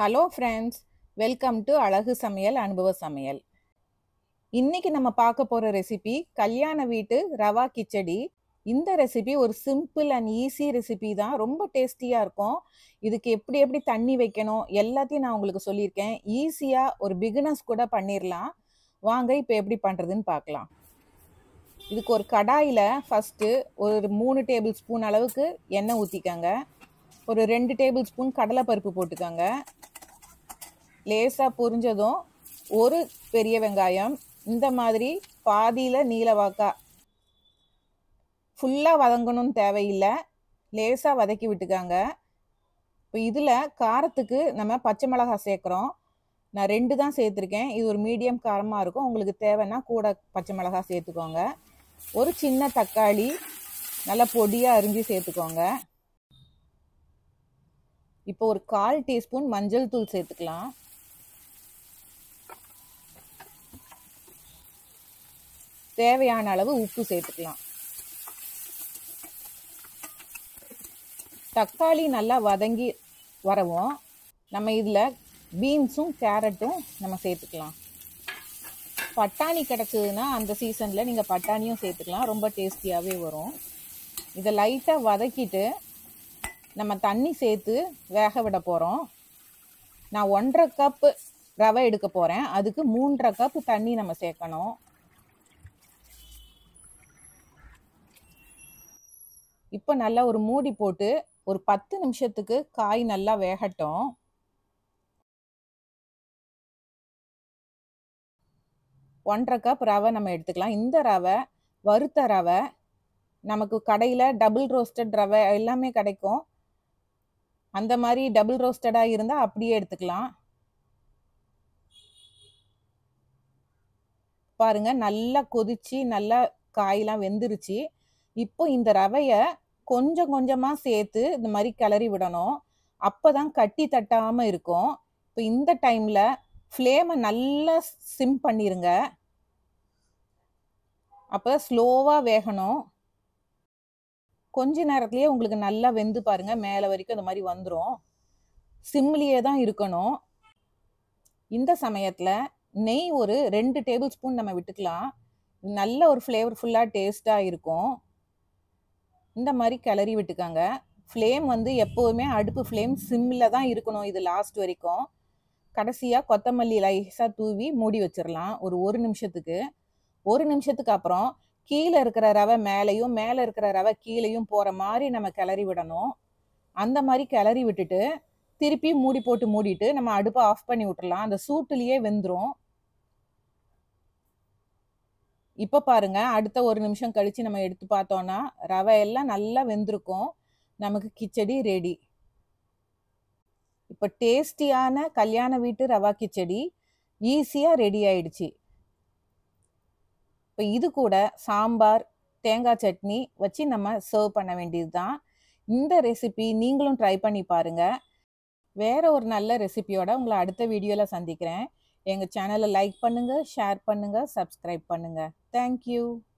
Hello friends, welcome to அழகு சமையல் அனுபவ சமையல். இன்னைக்கு நம்ம பார்க்க போற ரெசிபி கல்யாண வீட்டு ரவா கிச்சடி. இந்த ரெசிபி ஒரு சிம்பிள் அண்ட் ஈஸி ரெசிபி தான். ரொம்ப டேஸ்டியா இருக்கும். இதுக்கு எப்படி எப்படி தண்ணி வைக்கணும் எல்லாத்தையும் நான் உங்களுக்கு சொல்லியிருக்கேன். ஈஸியா ஒரு பிகினர்ஸ் கூட பண்ணிடலாம். வாங்க இப்போ எப்படி பண்றதுன்னு பார்க்கலாம். இதுக்கு ஒரு கடாயில ஃபர்ஸ்ட் ஒரு 3 டேபிள் ஸ்பூன் அளவுக்கு எண்ணெய் ஊற்றிக்கங்க. ஒரு 2 டேபிள் ஸ்பூன் கடலைப்பருப்பு போட்டுக்கோங்க. லேசாக பொரிஞ்சதும் ஒரு பெரிய வெங்காயம் இந்த மாதிரி பாதியில் நீளவாக்கா, ஃபுல்லாக வதங்கணும்னு தேவையில்லை, லேசாக வதக்கி விட்டுக்காங்க. இப்போ இதில் காரத்துக்கு நம்ம பச்சை மிளகாய் சேர்க்குறோம். நான் 2 தான் சேர்த்துருக்கேன். இது ஒரு மீடியம் காரமாக இருக்கும். உங்களுக்கு தேவைன்னா கூட பச்சை மிளகாய் சேர்த்துக்கோங்க. ஒரு சின்ன தக்காளி நல்லா பொடியாக அரிஞ்சு சேர்த்துக்கோங்க. இப்போ ஒரு 1/4 டீஸ்பூன் மஞ்சள் தூள் சேர்த்துக்கலாம். தேவையான அளவு உப்பு சேர்த்துக்கலாம். தக்காளி நல்லா வதங்கி வரவும் நம்ம இதில் பீன்ஸும் கேரட்டும் நம்ம சேர்த்துக்கலாம். பட்டாணி கிடச்சதுன்னா அந்த சீசனில் நீங்கள் பட்டாணியும் சேர்த்துக்கலாம். ரொம்ப டேஸ்டியாகவே வரும். இதை லைட்டாக வதக்கிட்டு நம்ம தண்ணி சேர்த்து வேக விட போகிறோம். நான் 1.5 கப்பு ரவை எடுக்க போகிறேன். அதுக்கு 3.5 கப்பு தண்ணி நம்ம சேர்க்கணும். இப்போ நல்லா ஒரு மூடி போட்டு ஒரு 10 நிமிஷத்துக்கு காய் நல்லா வேகட்டும். ஒன்றரை கப் ரவை நம்ம எடுத்துக்கலாம். இந்த ரவை வறுத்த ரவை. நமக்கு கடையில் டபுள் ரோஸ்டட் ரவை எல்லாமே கிடைக்கும். அந்த மாதிரி டபுள் ரோஸ்டடாக இருந்தால் அப்படியே எடுத்துக்கலாம். பாருங்க, நல்லா கொதிச்சு நல்லா காயெல்லாம் வெந்துருச்சு. இப்போ இந்த ரவையை கொஞ்சம் கொஞ்சமாக சேர்த்து இந்த மாதிரி கிளறி விடணும். அப்போ தான் கட்டி தட்டாமல் இருக்கும். இப்போ இந்த டைமில் ஃப்ளேமை நல்லா சிம் பண்ணிடுங்க. அப்போ ஸ்லோவாக வேகணும். கொஞ்ச நேரத்துலேயே உங்களுக்கு நல்லா வெந்து பாருங்கள், மேலே வரைக்கும் இந்த மாதிரி வந்துடும். சிம்லேயே தான் இருக்கணும். இந்த சமயத்தில் நெய் ஒரு 2 டேபிள் ஸ்பூன் நம்ம விட்டுக்கலாம். நல்ல ஒரு ஃப்ளேவர்ஃபுல்லாக டேஸ்ட்டாக இருக்கும். இந்த மாதிரி கிளறி விட்டுக்காங்க. ஃப்ளேம் எப்போவுமே அடுப்பு ஃப்ளேம் சிம்மில் தான் இருக்கணும். இது லாஸ்ட் வரைக்கும். கடைசியாக கொத்தமல்லி லைஸாக தூவி மூடி வச்சிடலாம் ஒரு நிமிஷத்துக்கு. 1 நிமிஷத்துக்கு அப்புறம் கீழே இருக்கிற ரவை மேலேயும் மேலே இருக்கிற ரவை கீழேயும் போகிற மாதிரி நம்ம கிளறி விடணும். அந்த மாதிரி கிளறி விட்டுட்டு திருப்பி மூடி போட்டு மூடிட்டு நம்ம அடுப்பை ஆஃப் பண்ணி விட்டுறலாம். அந்த சூட்டுலேயே வெந்துடும். இப்போ பாருங்க, அடுத்த 1 நிமிஷம் கழிச்சு நம்ம எடுத்து பார்த்தோன்னா ரவை எல்லாம் நல்லா வெந்திருக்கும். நமக்கு கிச்சடி ரெடி. இப்போ டேஸ்டியான கல்யாண வீட்டு ரவா கிச்சடி ஈஸியாக ரெடி ஆயிடுச்சு. இப்போ இது கூட சாம்பார், தேங்காய் சட்னி வச்சு நம்ம சர்வ் பண்ண வேண்டியது தான். இந்த ரெசிபி நீங்களும் ட்ரை பண்ணி பாருங்க. வேற ஒரு நல்ல ரெசிபியோட உங்களை அடுத்த வீடியோவில் சந்திக்கிறேன். எங்கள் சேனலை லைக் பண்ணுங்கள், ஷேர் பண்ணுங்கள், சப்ஸ்கிரைப் பண்ணுங்கள். தேங்க்யூ.